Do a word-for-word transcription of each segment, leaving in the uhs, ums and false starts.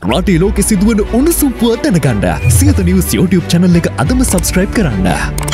රටේ ලෝකෙ සිදුවන උණුසුම් පුවත් දැනගන්න සියත නිවුස් YouTube channel එක අදම subscribe කරන්න.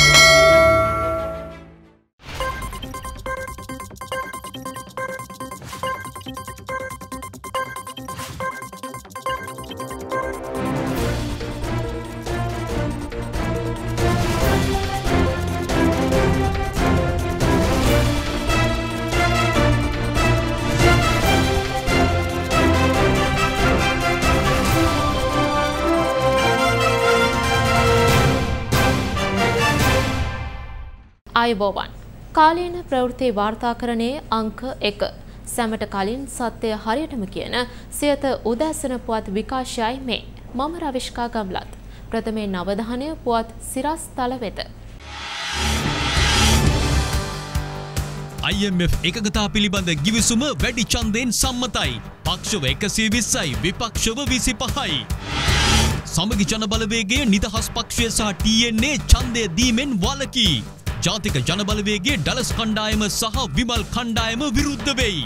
ආයුබෝවන් කාලීන ප්‍රවෘත්ති වාර්තාකරණයේ අංක එක සැමට කලින් සත්‍ය හරියටම කියන සියත උදෑසන පුවත් විකාශයයි මේ මම රවිෂ්කා ගම්ලත් ප්‍රථමයෙන් අවධානය පුවත් සිරස් තල වෙත I M F එකගතා පිළිබඳ ගිවිසුම වැඩි ඡන්දයෙන් සම්මතයි පක්ෂව එකසිය විස්සයි විපක්ෂව විසිපහයි සමගි ජන බලවේගයේ නිදහස් පක්ෂය සහ T N A ඡන්දය දීමෙන් වළකී ජාතික ජනබලවේගයේ ඩලස් කණ්ඩායම සහ විමල් කණ්ඩායම විරුද්ධ වෙයි.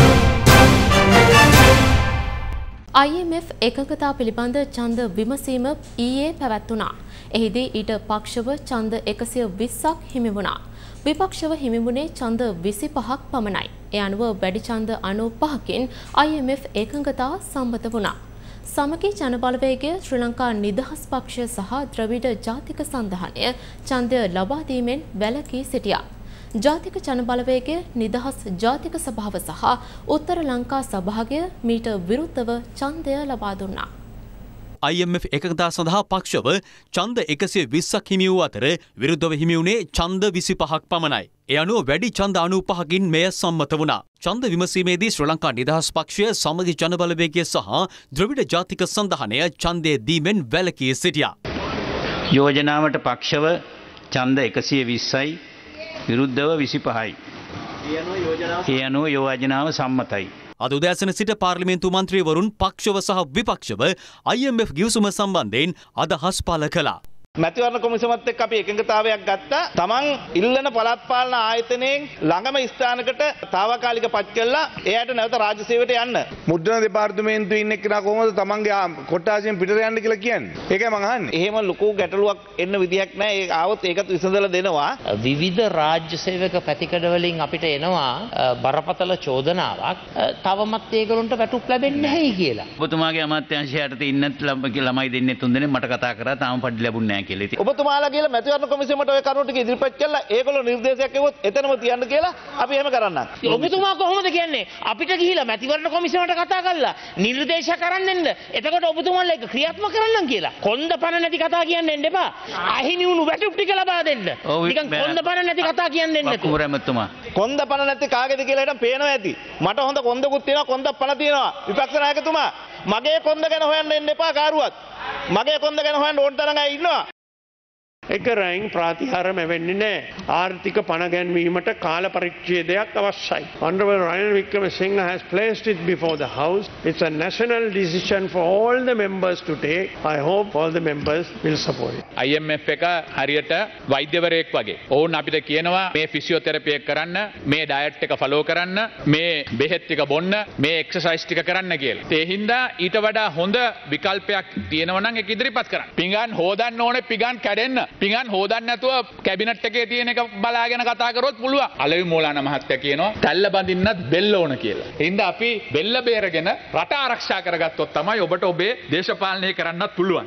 I M F එකඟතා පිළිබඳ ඡන්ද විමසීම ඊයේ පැවැත්වුණා. එහිදී ඊට පක්ෂව ඡන්ද එකසිය විස්සක් හිමි වුණා. විපක්ෂව හිමි වුණේ ඡන්ද විසිපහක් පමණයි. ඒ අනුව වැඩි ඡන්ද අනූපහකින් I M F එකඟතා සම්මත වුණා. සමගි ජනබලවේගය ශ්‍රී ලංකා නිදහස් පක්ෂය සහ ද්‍රවිඩ ජාතික සන්ධානය ඡන්දය ලබා දීමෙන් වැළකී සිටියා. ජාතික ජනබලවේගය නිදහස් ජාතික සභාව සහ උත්තර ලංකා සභාගය මීට විරුද්ධව ඡන්දය ලබා දුන්නා. I M F එකගතා සඳහා පක්ෂව ඡන්ද එකසිය විස්සක් හිමි වූ අතර විරුද්ධව හිමි වුණේ ඡන්ද විසිපහක් පමණයි. ඒ අනුව වැඩි ඡන්ද අනූපහකින් මෙය සම්මත වුණා. ඡන්ද විමසීමේදී ශ්‍රී ලංකා නිදහස් පක්ෂය සමගි ජනබලවේගය සහ ද්‍රවිඩ ජාතික සන්ධානය ඡන්දය දීමෙන් වැළකී සිටියා. යෝජනාවට පක්ෂව ඡන්ද එකසිය විස්සයි විරුද්ධව විසිපහයි. ඒ අනුව යෝජනාව සම්මතයි. අද උදෑසන සිට පාර්ලිමේන්තු මන්ත්‍රීවරුන් පක්ෂව සහ විපක්ෂව I M F ගිවිසුම සම්බන්ධයෙන් අදහස් පළ කළා. මැතිවරණ කොමිසමත් එක්ක අපි එකඟතාවයක් ගත්තා. තමන් ඉල්ලන පළාත් පාලන ආයතනයෙන් ළඟම ස්ථානකට తాවකාලික පත් කළා එයාට නැවත රාජ්‍ය සේවයට යන්න. මුද්‍රණ දෙපාර්තමේන්තුවේ ඉන්න එක්කෙනා කොහොමද තමන්ගේ කොට්ටාසියෙන් පිටට යන්න කියලා කියන්නේ? ඒකයි මං අහන්නේ. එහෙම ලොකු ගැටලුවක් එන්න විදියක් නැහැ. ඒක ආවොත් ඒකත් විසඳලා දෙනවා. විවිධ රාජ්‍ය සේවක පැතිකඩ වලින් අපිට එනවා බරපතල චෝදනාවක්. තවමත් ඒගොල්ලන්ට වැටුප් ලැබෙන්නේ නැහැයි කියලා. ඔබතුමාගේ අමාත්‍යාංශයට ඉන්නත් ළමයි දෙන්නේ තුන් දෙනෙක් මට කතා කරා තාම පඩි ලැබුණේ ඔබතුමාලා කියලා මැතිවරණ කොමිසමට ඔය කරුණු ටික ඉදිරිපත් කළා ඒගොල්ලෝ නිර්දේශයක් එවුවොත් එතනම තියන්න කියලා අපි එහෙම කරන්නම්. ඔබතුමා කොහොමද කියන්නේ අපිට ගිහිලා මැතිවරණ කොමිසමට කතා කරලා නිර්දේශ කරන්න එන්න. එතකොට ඔබතුමාලා ඒක ක්‍රියාත්මක කරන්නම් කියලා. කොන්ද පණ නැති කතා කියන්න එන්න එපා. අහිමි වුණු වැටුප් ටික ලබා දෙන්න. නිකන් කොන්ද පණ නැති කතා කියන්න එන්න. කුරමතුමා. කොන්ද පණ නැති කාගේද කියලා හිටන් පේනවා ඇති. මට හොඳ කොන්දකුත් තියෙනවා කොන්දක් පණ තියෙනවා. විපක්ෂ නායකතුමා මගේ කොන්ද ගැන හොයන්න එන්න එපා කාරුවත්. මගේ කොන්ද ගැන හොයන්න ඕන තරම් අය ඉන්නවා. එක රැයින් ප්‍රාතිහාර මෙවෙන්නේ නැහැ. ආර්ථික පණ ගැන්වීමට කාල පරිච්ඡේදයක් අවශ්‍යයි. Honorable Ranil Wickremesinghe has placed it before the House. It's a national decision for all the members to take. I hope all the members will support it. I M F එක හරියට වෛද්‍යවරයෙක් වගේ. ඕන් අපිට කියනවා මේ ෆිසියෝതെරපි එක කරන්න, මේ ඩයට් එක ෆලෝ කරන්න, මේ බෙහෙත් ටික බොන්න, මේ එක්සර්සයිස් ටික කරන්න කියලා. ඒ හින්දා ඊට වඩා හොඳ විකල්පයක් තියෙනවා නම් ඒක ඉදිරිපත් කරන්න. පිඟන් හොදන්න ඕනේ පිඟන් කැඩෙන්න. පිඟන් හොදන්න නැතුව කැබිනට් එකේ තියෙන එක බලාගෙන කතා කරොත් පුළුවන්. අලවි මූලාන මහත්තයා කියනවා තැල්ල බඳින්නත් බෙල්ල ඕන කියලා. ඒ හින්දා අපි බෙල්ල බේරගෙන රට ආරක්ෂා කරගත්තොත් තමයි ඔබට ඔබේ දේශපාලනය කරන්නත් පුළුවන්.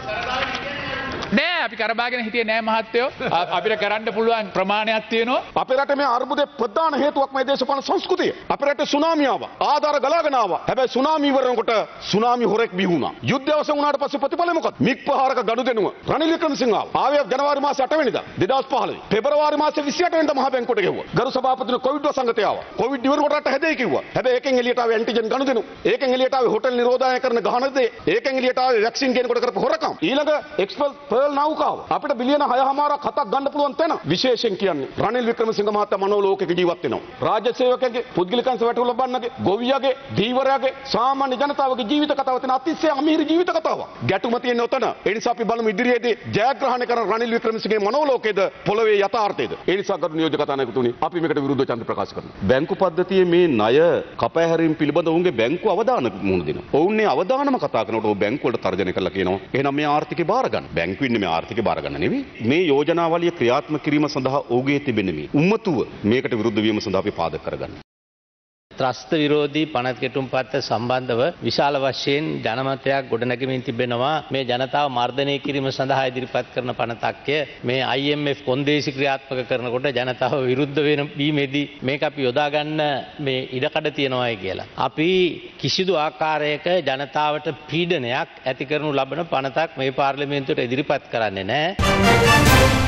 නෑ අපි කරබාගෙන හිටියේ නෑ මහත්තයෝ. අපිට කරන්න පුළුවන් ප්‍රමාණයක් තියෙනවා. අපේ රටේ මේ අර්බුදේ ප්‍රධාන හේතුවක් මේ දේශපාලන සංස්කෘතිය. අපේ රටේ සුනාමි ආවා. ආධාර ගලාගෙන ආවා. හැබැයි සුනාමි ඉවරනකොට සුනාමි හොරෙක් බිහි වුණා. යුද්ධය අවසන් වුණාට පස්සේ ප්‍රතිඵලය මොකක්ද? මික් ප්‍රහාරක ගනුදෙනුව. රනිල් වික්‍රමසිංහ ආවා. ආවේ ජනවාරි මාසේ අට වෙනිදා දෙදාස් පහළොව. පෙබරවාරි මාසේ විසිඅට වෙනිදා මහ බැංකුවට ගෙවුවා. ගරු සභාපතිතුමා කොවිඩ් වසංගතය ආවා. කොවිඩ් ඉවරනකොට රට හැදෙයි කිව්වා. හැබැයි ඒකෙන් එළියට ආවේ ඇන්ටිජන් ගනුදෙනුව. ඒකෙන් එළියට ආවේ හොටෙල් නිරෝධායන කරන ගහන දේ. ඒකෙන් එළියට ආවේ වැක්සින් ගේනකොට කරපු හොරකම්. ඊළඟ එක්ස්පල් පර්ල් නව් නෞකාව. අපිට බිලියන හය හමාරක් හතක් ගන්න පුළුවන් තැන. විශේෂයෙන් කියන්නේ රනිල් වික්‍රමසිංහ මහතා මනෝලෝකයක ජීවත් වෙනවා. රාජ්‍ය සේවකගේ, පුද්ගලිකංශ වැටුප් ලබන්නගේ, ගොවියගේ, ධීවරයාගේ, සාමාන්‍ය ජනතාවගේ ජීවිත කතාව තියෙන අතිශය අමීර ජීවිත කතාවක්. ගැටුම තියෙන උතන. ඒ නිසා අපි බලමු ඉදිරියේදී ජයග්‍රහණය කරන රනිල් වික්‍රමසිංහගේ මනෝලෝකයේද පොළවේ යථාර්ථයේද. ඒ නිසා ගරු නියෝජක කතානායකතුනි අපි මේකට විරුද්ධව ඡන්ද ප්‍රකාශ කරනවා. බැංකු පද්ධතියේ මේ ණය කපහැරීම් පිළිබඳ ඔවුන්ගේ බැංකුව අවධානය මුහුණ දෙනවා. ඔවුන්නේ අවධානම කතා කරනකොට ඔව් බැංකුව වලට තර්ජනය කරලා කියනවා එහෙනම් මේ ආර්ථිකය බාර ගන්න. බැංකුව ඉන්නේ මේ ආර්ථිකය බාර ගන්න නෙවෙයි. මේ යෝජනාවලිය ක්‍රියාත්මක කිරීම සඳහා ඔහුගේ තිබෙන මේ උම්මතුව මේකට විරුද්ධ වීම සඳහා අපි පාදක කරගන්න. ත්‍රස්ත විරෝධී පනත් කෙටුම්පත් සම්බන්ධව විශාල වශයෙන් ජනමතයක් ගොඩනැගෙමින් තිබෙනවා. මේ ජනතාව මර්ධනය කිරීම සඳහා ඉදිරිපත් කරන පනතක්ය මේ I M F කොන්දේසි ක්‍රියාත්මක කරනකොට ජනතාව විරුද්ධ වෙන වීමේදී මේක අපි යොදා ගන්න මේ ඉඩකඩ තියනවායි කියලා. අපි කිසිදු ආකාරයක ජනතාවට පීඩනයක් ඇති කරනු ලබන පනතක් මේ පාර්ලිමේන්තුවට ඉදිරිපත් කරන්නේ නැහැ.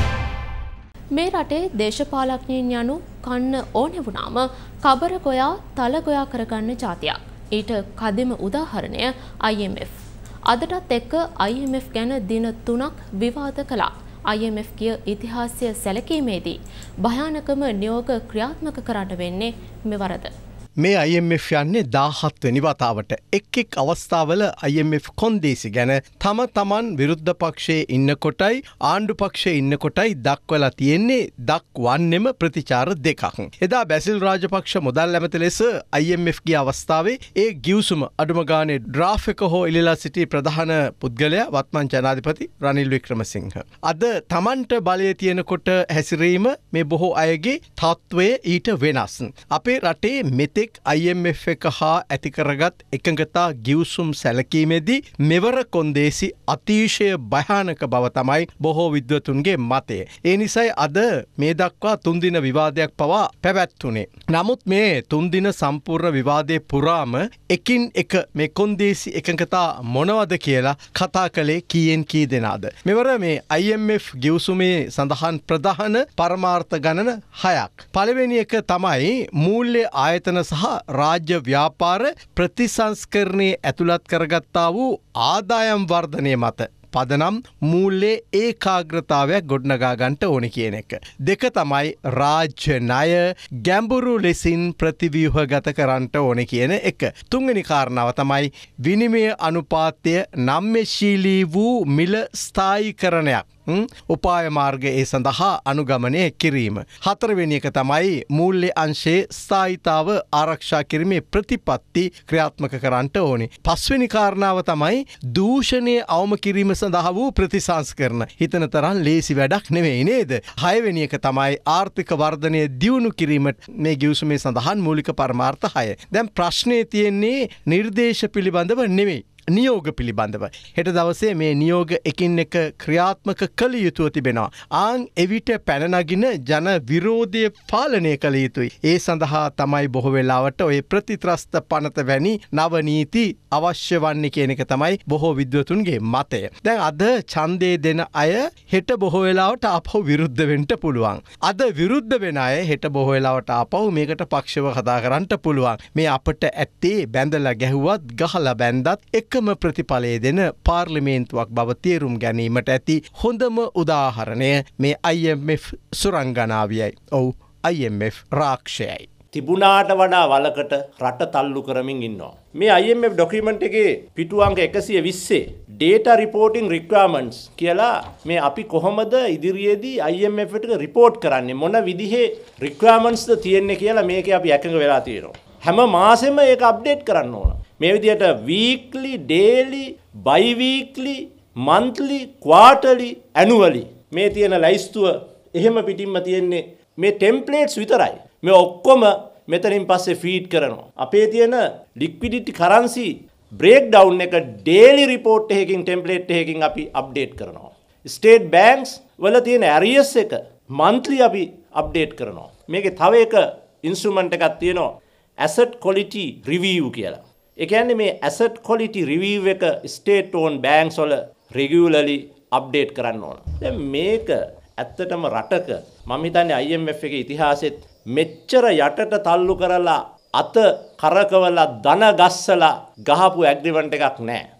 මේ රටේ දේශපාලඥයින් යනු කන්න ඕනෙ වුණාම කබර ගොයා තල ගොයා කරගන්න જાතියක්. ඊට කදිම උදාහරණය I M F. අදටත් එක්ක I M F ගැන දින තුනක් විවාද කළා. I M F කිය ඉතිහාසය සැලකීමේදී භයානකම නියෝග ක්‍රියාත්මක කරන්න වෙන්නේ මෙවරද. මේ I M F යන්නේ දාහත් වෙනි වතාවට. එක් එක් අවස්ථාවල I M F කොන්දේසි ගැන තම තමන් විරුද්ධ පක්ෂයේ ඉන්න කොටයි ආණ්ඩු පක්ෂයේ ඉන්න කොටයි දක්වලා තියෙන්නේ දක්වන්නෙම ප්‍රතිචාර දෙකක්. එදා බැසිල් රාජපක්ෂ මුදල් ඇමති ලෙස I M F ගිය අවස්ථාවේ ඒ ගිවිසුම අඩුම ගානේ ඩ්‍රාෆ්ට් එක හෝ ඉලිලා සිටි ප්‍රධාන පුද්ගලයා වත්මන් ජනාධිපති රනිල් වික්‍රමසිංහ. අද තමන්ට බලය තියෙනකොට හැසිරීම මේ බොහෝ අයගේ තත්ත්වය ඊට වෙනස්. අපේ රටේ මෙතෙක් I M F එක හා ඇති කරගත් එකඟතා ගිවිසුම් සැලකීමේදී මෙවර කොන්දේසි අතිශය භයානක බව තමයි බොහෝ විද්වතුන්ගේ මතය. ඒ නිසයි අද මේ දක්වා තුන්දින විවාදයක් පවා පැවැත්වුණේ. නමුත් මේ තුන්දින සම්පූර්ණ විවාදයේ පුරාම එකින් එක මේ කොන්දේසි එකඟතා මොනවද කියලා කතා කළේ කීයෙන් කී දෙනාද. මෙවර මේ I M F ගිවිසුමේ සඳහන් ප්‍රධාන පරමාර්ථ ගණන හයක්. පළවෙනි එක තමයි මූල්‍ය ආයතන සහ රාජ්‍ය ව්‍යාපාර ප්‍රතිසංස්කරණයේ ඇතුළත් කරගත්තා වූ ආදායම් වර්ධනය මත පදනම් මූල්‍යයේ ඒකාග්‍රතාවයක් ගොඩනගා ගන්නට ඕනේ කියන එක. දෙක තමයි රාජ්‍ය ණය ගැඹුරු ලෙසින් ප්‍රතිව්‍යුහගත කරන්නට ඕනේ කියන එක. තුන්වෙනි කාරණාව තමයි විනිමය අනුපාතය නම්‍යශීලී වූ මිල ස්ථායීකරණයක්. උපාය මාර්ග ඒ සඳහා අනුගමනය කිරීම. හතරවෙනි එක තමයි මූල්‍ය අංශයේ ස්ථායීතාව ආරක්ෂා කිරීමේ ප්‍රතිපත්ති ක්‍රියාත්මක කරන්නට ඕනේ. පස්වෙනි කාරණාව තමයි දූෂණය අවම කිරීම සඳහා වූ ප්‍රතිසංස්කරණ. හිතන තරම් ලේසි වැඩක් නෙවෙයි නේද? හයවෙනි එක තමයි ආර්ථික වර්ධනය දියුණු කිරීමට මේ ගිවිසුමේ සඳහන් මූලික පරමාර්ථ හය. දැන් ප්‍රශ්නේ තියෙන්නේ නිර්දේශ පිළිබඳව නෙවෙයි. නියෝග පිළිබඳව. හෙට දවසේ මේ නියෝග එකින් එක ක්‍රියාත්මක කළ යුතුව තිබෙනවා. ආන් එවිට පැන නගින ජන විරෝධය පාලනය කළ යුතුයි. ඒ සඳහා තමයි බොහෝ වෙලාවට ඔය ප්‍රතිත්‍රස්ත පනත වැනි නව නීති අවශ්‍ය වන්නේ කියන එක තමයි බොහෝ විද්වතුන්ගේ මතය. දැන් අද ඡන්දේ දෙන අය හෙට බොහෝ වෙලාවට ආපහු විරුද්ධ වෙන්න පුළුවන්. අද විරුද්ධ වෙන අය හෙට බොහෝ වෙලාවට ආපහු මේකට පක්ෂව කතා කරන්න පුළුවන්. මේ අපට ඇත්තේ බැඳලා ගැහුවත් ගහලා බැන්දත් එක ප්‍රතිඵලය දෙන පාර්ලිමේන්තුවක් බව තේරුම් ගැනීමට ඇති හොඳම උදාහරණය මේ I M F සුරංගනාවියයි. ඔව් I M F රාක්ෂයයි. තිබුණාට වඩා වලකට රට තල්ලු කරමින් ඉන්නවා. මේ I M F ඩොකියුමන්ට් එකේ පිටු අංක එකසිය විස්සේ data reporting requirements කියලා මේ අපි කොහොමද ඉදිරියේදී I M F එකට report කරන්නේ මොන විදිහේ requirements ද තියෙන්නේ කියලා මේකේ අපි එකඟ වෙලා තියෙනවා. හැම මාසෙම ඒක අප්ඩේට් කරන්න ඕන. මේ විදිහට weekly, daily, bi-weekly, monthly, quarterly, annually මේ තියෙන ලයිස්තුව එහෙම පිටින්ම තියෙන්නේ මේ templates විතරයි. මේ ඔක්කොම මෙතනින් පස්සේ ෆීඩ් කරනවා. අපේ තියෙන liquidity currency breakdown එක daily report එකකින් template එකකින් අපි update කරනවා. state banks වල තියෙන arrears එක monthly අපි update කරනවා. මේකේ තව එක instrument එකක් තියෙනවා asset quality review කියලා. ඒ කියන්නේ මේ asset quality review එක state owned banks වල regularly update කරන්න ඕන. දැන් මේක ඇත්තටම රටක මම හිතන්නේ I M F එකේ ඉතිහාසෙත් මෙච්චර යටට තල්ලු කරලා අත කරකවලා ධන ගස්සලා ගහපු ඇග්‍රිමන්ට් එකක් නැහැ.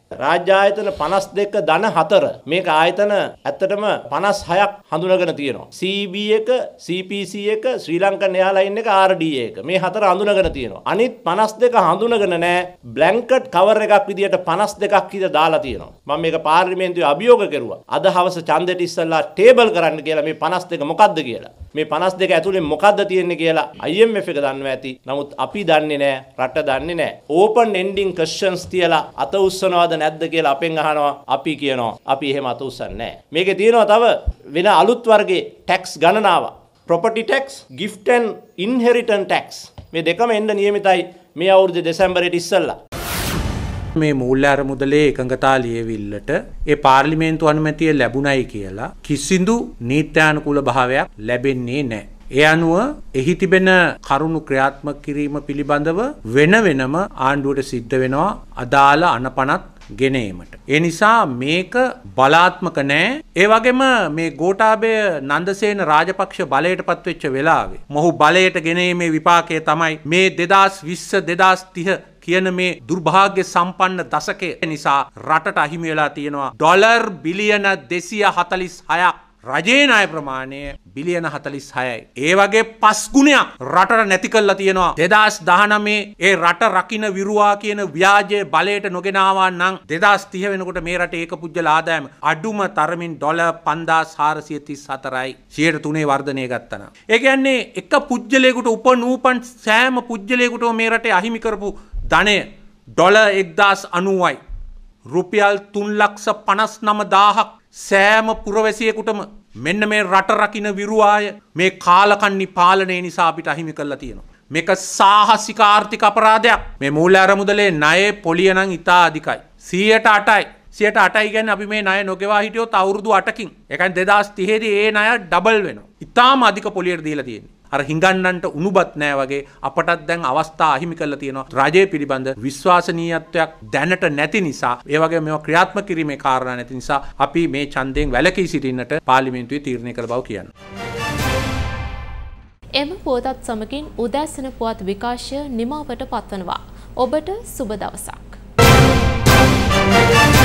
රාජ්‍ය ආයතන පනස් දෙක ධන හතර මේක ආයතන ඇත්තටම පනස් හයක් හඳුනගෙන තියෙනවා. සී බී එක, සී පී සී එක, ශ්‍රී ලංකන් එයාලයින් එක, ආර් ඩී ඒ එක. මේ හතර හඳුනගෙන තියෙනවා. අනිත් පනස් දෙක හඳුනගෙන නැහැ. බ්ලැන්කට් කවර් එකක් විදියට පනස් දෙකක් විතර දාලා තියෙනවා. මම මේක පාර්ලිමේන්තුවේ අභියෝග කරුවා. අද හවස ඡන්දෙට ඉස්සෙල්ලා ටේබල් කරන්න කියලා මේ පනස් දෙක මොකද්ද කියලා. මේ පනස් දෙක ඇතුලේ මොකද්ද තියෙන්නේ කියලා ආයි එම් එෆ් එක දන්නවා ඇති. නමුත් අපි දන්නේ නැහැ, රට දන්නේ නැහැ. ඕපන් එන්ඩින් ක්වෙස්චන්ස් තියලා අත උස්සනවාද නැද්ද කියලා අපෙන් අහනවා. අපි කියනවා අපි එහෙම අත උස්සන්නේ නැහැ. මේකේ තියෙනවා තව වෙන අලුත් වර්ගයේ ටැක්ස් ගණනාවක්. property tax, gift and inheritance tax. මේ දෙකම එන්න නියමිතයි මේ අවුරුද්දේ දෙසැම්බරේට ඉස්සෙල්ලා. මේ මූල්‍ය අරමුදලේ එකඟතා ලියවිල්ලට ඒ පාර්ලිමේන්තු අනුමැතිය ලැබුණයි කියලා කිසිදු නීත්‍යානුකූල භාවයක් ලැබෙන්නේ නැහැ. ඒ අනුව එහි තිබෙන කරුණු ක්‍රියාත්මක කිරීම පිළිබඳව වෙන වෙනම ආණ්ඩුවට සිද්ධ වෙනවා අදාළ අනපනත් ගෙනීමට. ඒ නිසා මේක බලාත්මක නෑ. ඒ වගේම මේ ගෝඨාභය නන්දසේන රාජපක්ෂ බලයට පත්වෙච්ච වෙලාවේ මොහු බලයට ගෙනීමේ විපාකය තමයි මේ දෙදාස් විස්ස දෙදාස් තිහ කියන මේ දුර්භාග්‍ය සම්පන්න දශකය නිසා රටට අහිමි වෙලා තියෙනවා ඩොලර් බිලියන දෙසිය හතලිස් හයක්. රජයේ ණය ප්‍රමාණය බිලියන හතලිස් හයයි. ඒ වගේ පස් ගුණයක් රටට නැති කරලා තියෙනවා. දෙදාස් දහනවයේ ඒ රට රකින්න විරුවා කියන ව්‍යාජයේ බලයට නොගෙන ආවා නම් දෙදාස් තිහ වෙනකොට මේ රටේ ඒක පුජ්‍යල ආදායම අඩුම තරමින් ඩොලර් පන්දාස් හාරසිය තිස් හතරයි. සියයට තුනේ වර්ධනය ගත්තා නම්. ඒ කියන්නේ එක පුජ්‍යලයකට උපනූපන් සෑම පුජ්‍යලයකටම මේ රටේ අහිමි කරපු ධනය ඩොලර් එක්දාස් අනූවයි. රුපියල් තුන් ලක්ෂ පනස් නම දාහක් සෑම පුරවැසියෙකුටම මෙන්න මේ රට රකින්න විරුවාය මේ කාලකන්ණි පාලනය නිසා අපිට අහිමි කරලා තියෙනවා. මේක සාහසික ආර්ථික අපරාධයක්. මේ මූල්‍ය අරමුදලේ ණයේ පොලිය නම් ඉතා අධිකයි. සියයට අටයි. සියයට අටයි කියන්නේ අපි මේ ණය නොගෙවා හිටියොත් අවුරුදු අටකින්. ඒ කියන්නේ දෙදාස් තිහේ දී ඒ ණය ඩබල් වෙනවා. ඉතාම අධික පොලියට දීලා තියෙන්නේ. අර හිඟන්නන්ට උණුබත් නෑ වගේ අපටත් දැන් අවස්ථා අහිමි කරලා තියෙනවා. රජයේ පිළිබඳ විශ්වාසනීයත්වයක් දැනට නැති නිසා, ඒ වගේ මේවා ක්‍රියාත්මක කිරීමේ කාරණා නැති නිසා අපි මේ ඡන්දයෙන් වැළකී සිටින්නට පාර්ලිමේන්තුවේ තීරණය කළ බව කියනවා. එම පුවතත් සමගින් උදෑසන පුවත් විකාශය නිමාවට පත්වනවා. ඔබට සුබ දවසක්.